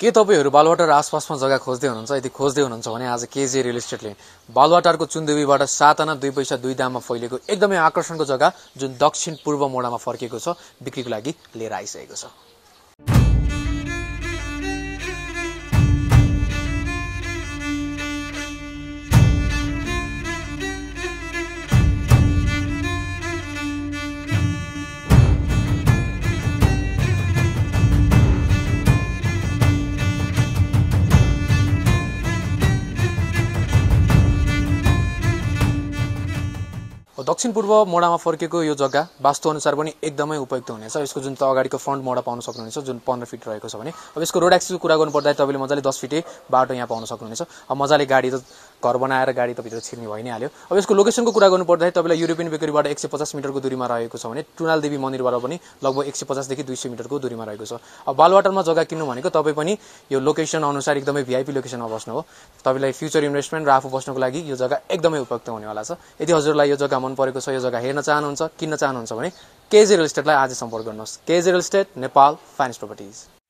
के तपाईहरु बालुवाटार आसपासमा जग्गा खोज्दै हुनुहुन्छ? यदि खोज्दै हुनुहुन्छ भने आज केजे रियल एस्टेटले बालुवाटारको चुन्देवीबाट 7 आना 2 पैसा 2 दाममा फैलेको एकदमै आकर्षणको जग्गा जुन दक्षिण पूर्व मोडामा फर्केको छ बिक्रीको लागि लिएर आइसकेको छ। दक्षिण पूर्व मोडामा फर्केको यो जग्गा वास्तु अनुसार पनि एकदमै उपयुक्त हुनेछ। यसको जुन अगाडिको फ्रन्ट मोडा पाउन सक्नुहुनेछ जुन 15 फिट रहेको छ भने अब यसको रोड एक्सेसको कुरा गर्नु पर्दा तपाईले मजाले 10 फिटे बाटो यहाँ पाउन सक्नुहुनेछ। अब मजाले गाडी त घर बनाएर गाडी त भित्र छिर्ने भइ नै हाल्यो। अब यसको लोकेसनको कुरा गर्नु पर्दा तपाईलाई युरोपियन बेकरीबाट 150 मिटरको दूरीमा रहेको छ भने टुनाल देवी मन्दिरबाट पनि लगभग 150 देखि 200 मिटरको दूरीमा रहेको छ। अब बालुवाटारमा जग्गा किन्नु भनेको तपाई पनि यो लोकेसन अनुसार एकदमै भिआईपी लोकेसनमा बस्नु हो। तपाईलाई फ्युचर इन्भेस्टमेन्ट र आफू बस्नको लागि यो जग्गा एकदमै उपयुक्त हुनेवाला छ। यदि हजुरलाई यो जग्गा मन परेको छ, यो जग्गा हेर्न चाहनुहुन्छ, किन्न चाहनुहुन्छ भने केजे रियल एस्टेटलाई आज सम्पर्क गर्नुहोस्। KJ real estate, Nepal finance properties.